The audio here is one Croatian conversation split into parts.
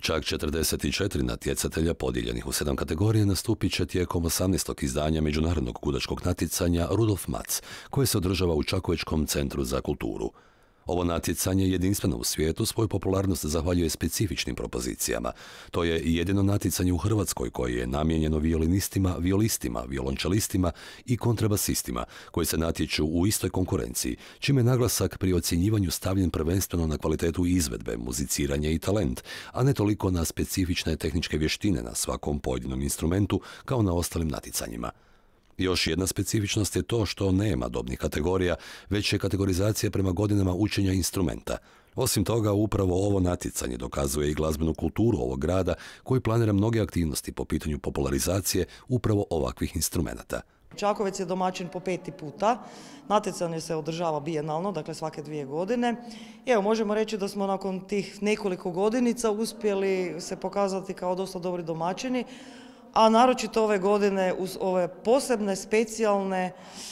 Čak 44 natjecatelja podijeljenih u 7 kategorija nastupit će tijekom 18. izdanja Međunarodnog gudačkog natjecanja Rudolf Matz, koje se održava u Čakovečkom centru za kulturu. Ovo natjecanje jedinstveno u svijetu svoju popularnost zahvaljuje specifičnim propozicijama. To je jedino natjecanje u Hrvatskoj koje je namijenjeno violinistima, violistima, violončelistima i kontrabasistima koji se natječu u istoj konkurenciji, čime je naglasak pri ocjenjivanju stavljen prvenstveno na kvalitetu izvedbe, muziciranje i talent, a ne toliko na specifične tehničke vještine na svakom pojedinom instrumentu kao na ostalim natjecanjima. Još jedna specifičnost je to što nema dobnih kategorija, već je kategorizacija prema godinama učenja instrumenta. Osim toga, upravo ovo natjecanje dokazuje i glazbenu kulturu ovog grada koji planira mnoge aktivnosti po pitanju popularizacije upravo ovakvih instrumenata. Čakovec je domaćin po 5. puta. Natjecanje se održava bijenalno, dakle svake 2 godine. Evo, možemo reći da smo nakon tih nekoliko godinica uspjeli se pokazati kao dosta dobri domaćini, a naročito ove godine uz ove posebne, specijalne,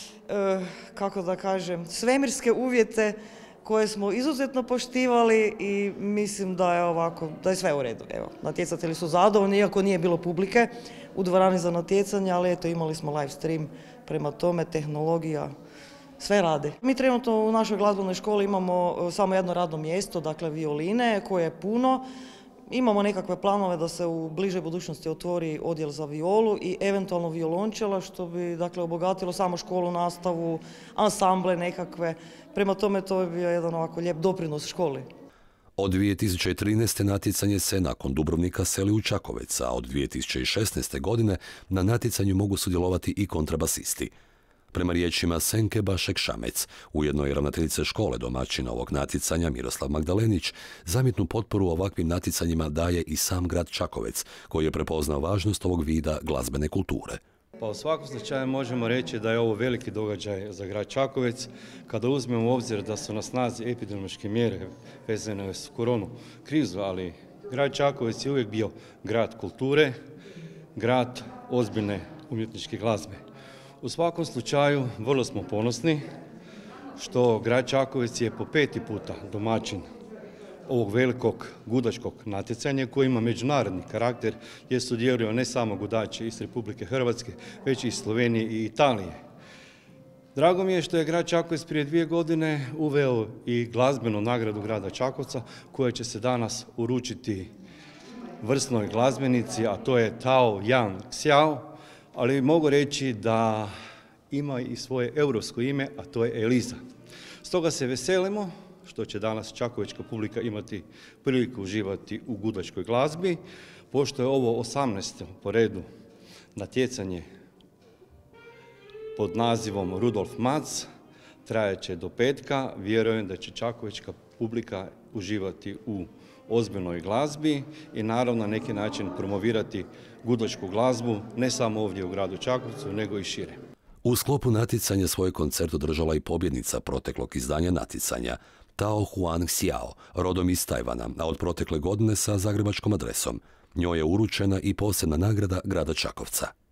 kako da kažem, svemirske uvjete koje smo izuzetno poštivali i mislim da je ovako, da je sve u redu. Evo, natjecatelji su zadovoljni, iako nije bilo publike u dvorani za natjecanje, ali eto, imali smo live stream, prema tome tehnologija sve radi. Mi trenutno u našoj glazbenoj školi imamo samo jedno radno mjesto, dakle violine, koje je puno. Imamo nekakve planove da se u bližoj budućnosti otvori odjel za violu i eventualno violončela, što bi dakle obogatilo samo školu, nastavu, ansamble nekakve. Prema tome to bi bio jedan ovako lijep doprinos školi. Od 2013. natjecanje se nakon Dubrovnika seli u Čakovec, a od 2016. godine na natjecanju mogu sudjelovati i kontrabasisti. Prema riječima Senke Bašek-Šamec, ujedno i ravnateljice škole domaćina ovog natjecanja Miroslav Magdalenić, zamjetnu potporu ovakvim natjecanjima daje i sam grad Čakovec, koji je prepoznao važnost ovog vida glazbene kulture. Pa u svakom slučaju možemo reći da je ovo veliki događaj za grad Čakovec, kada uzmemo u obzir da su na snazi epidemiološke mjere vezane uz koronu krizu, ali grad Čakovec je uvijek bio grad kulture, grad ozbiljne umjetničke glazbe. U svakom slučaju vrlo smo ponosni što grad Čakovec je po 5. puta domaćin ovog velikog gudačkog natjecanja koji ima međunarodni karakter jer sudjeluju ne samo gudači iz Republike Hrvatske, već i iz Slovenije i Italije. Drago mi je što je grad Čakovec prije 2 godine uveo i glazbenu nagradu grada Čakovca koja će se danas uručiti vrsnoj glazbenici, a to je Tao Jan Xiao, ali mogu reći da ima i svoje europsko ime, a to je Eliza. Stoga se veselimo što će danas čakovečka publika imati priliku uživati u gudačkoj glazbi, pošto je ovo 18. po redu natjecanje pod nazivom Rudolf Matz, trajaće do petka. Vjerujem da će čakovečka publika uživati u ozbiljnoj glazbi i naravno na neki način promovirati gudačku glazbu ne samo ovdje u gradu Čakovcu, nego i šire. U sklopu natjecanja svoj koncert održala i pobjednica proteklog izdanja natjecanja, Tao Huan Xiao, rodom iz Tajvana, a od protekle godine sa zagrebačkom adresom. Njoj je uručena i posebna nagrada grada Čakovca.